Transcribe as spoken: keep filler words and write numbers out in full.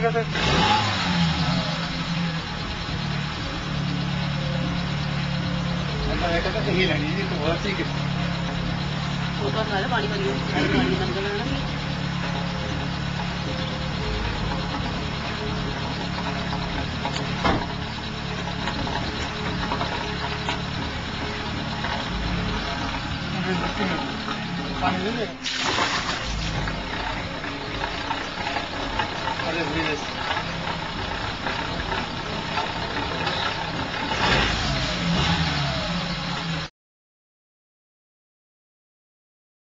ਕਿਤੇ ਮੈਂ ਕਹਿੰਦਾ ਕਹੀ ਲੈਣੀ ਜੀ ਤੂੰ ਹੋਰ ਸੀ ਕਿ ਉਹ ਤਾਂ ਸਾਰੇ ਪਾਣੀ ਭਰੀ ਹੋਈ ਪਾਣੀ ਲੰਘ ਜਾਣਾ ਨਾ ਪਾਣੀ ਦੇ ਦੇ